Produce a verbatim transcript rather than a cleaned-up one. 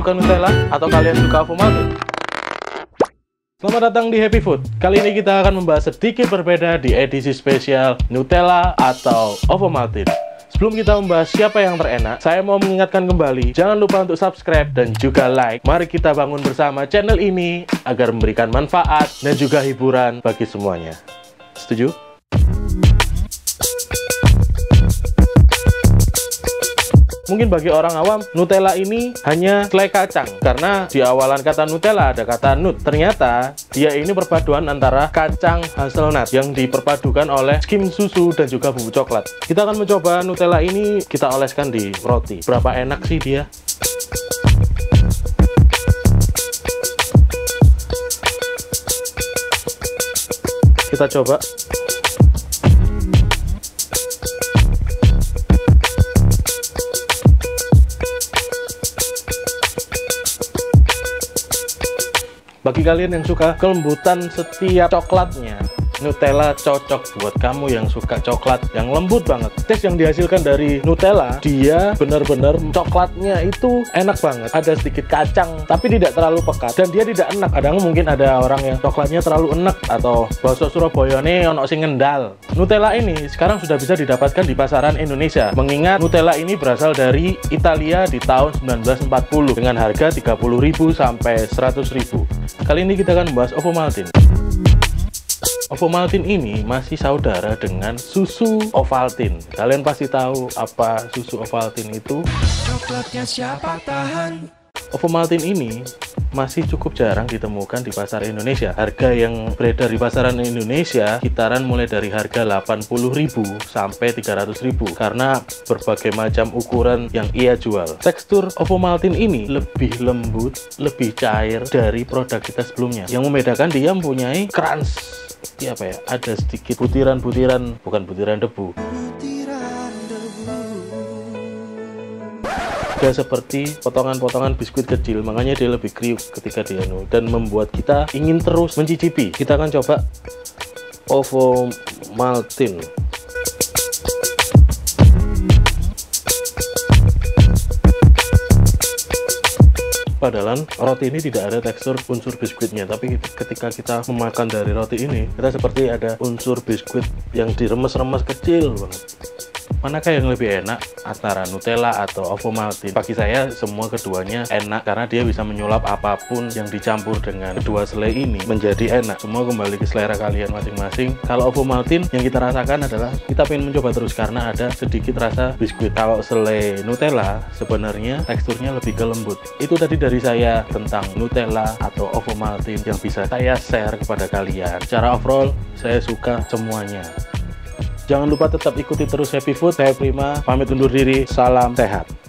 suka Nutella atau kalian suka Ovomaltine? Selamat datang di Happy Food. Kali ini kita akan membahas sedikit berbeda di edisi spesial Nutella atau Ovomaltine. Sebelum kita membahas siapa yang terenak, saya mau mengingatkan kembali, jangan lupa untuk subscribe dan juga like. Mari kita bangun bersama channel ini agar memberikan manfaat dan juga hiburan bagi semuanya. Setuju? Mungkin bagi orang awam, Nutella ini hanya selai kacang. Karena di awalan kata Nutella ada kata nut. Ternyata dia ini perpaduan antara kacang hazelnut yang diperpadukan oleh skim susu dan juga bumbu coklat. Kita akan mencoba Nutella ini kita oleskan di roti. Berapa enak sih dia? Kita coba. Bagi kalian yang suka kelembutan setiap coklatnya, Nutella cocok buat kamu yang suka coklat yang lembut banget. Tes yang dihasilkan dari Nutella, dia benar-benar coklatnya itu enak banget. Ada sedikit kacang, tapi tidak terlalu pekat. Dan dia tidak enak. Kadang mungkin ada orang yang coklatnya terlalu enak, atau bahasa Surabaya nih ono sing ngendal. Nutella ini sekarang sudah bisa didapatkan di pasaran Indonesia. Mengingat Nutella ini berasal dari Italia di tahun sembilan belas empat puluh dengan harga tiga puluh ribu sampai seratus ribu. Kali ini kita akan membahas Ovomaltine. Ovomaltine ini masih saudara dengan susu Ovaltine. Kalian pasti tahu apa susu Ovaltine itu? Coklatnya siapa tahan? Ovomaltine ini masih cukup jarang ditemukan di pasar Indonesia. Harga yang beredar di pasaran Indonesia kitaran mulai dari harga delapan puluh ribu sampai tiga ratus ribu karena berbagai macam ukuran yang ia jual. Tekstur Ovomaltine ini lebih lembut, lebih cair dari produk kita sebelumnya. Yang membedakan dia mempunyai crunch. Seperti apa ya? Ada sedikit butiran-butiran, bukan butiran debu. Dia seperti potongan-potongan biskuit kecil, makanya dia lebih kriuk ketika dianu dan membuat kita ingin terus mencicipi. Kita akan coba Ovomaltine. Padahal roti ini tidak ada tekstur unsur biskuitnya, tapi ketika kita memakan dari roti ini, kita seperti ada unsur biskuit yang diremes-remes kecil banget. Manakah yang lebih enak antara Nutella atau Ovomaltine? Bagi saya semua keduanya enak karena dia bisa menyulap apapun yang dicampur dengan kedua selai ini menjadi enak. Semua kembali ke selera kalian masing-masing. Kalau Ovomaltine yang kita rasakan adalah kita ingin mencoba terus karena ada sedikit rasa biskuit. Kalau selai Nutella sebenarnya teksturnya lebih ke lembut. Itu tadi dari saya tentang Nutella atau Ovomaltine yang bisa saya share kepada kalian. Secara overall saya suka semuanya. Jangan lupa tetap ikuti terus Happy Food. Saya Prima, pamit undur diri. Salam sehat.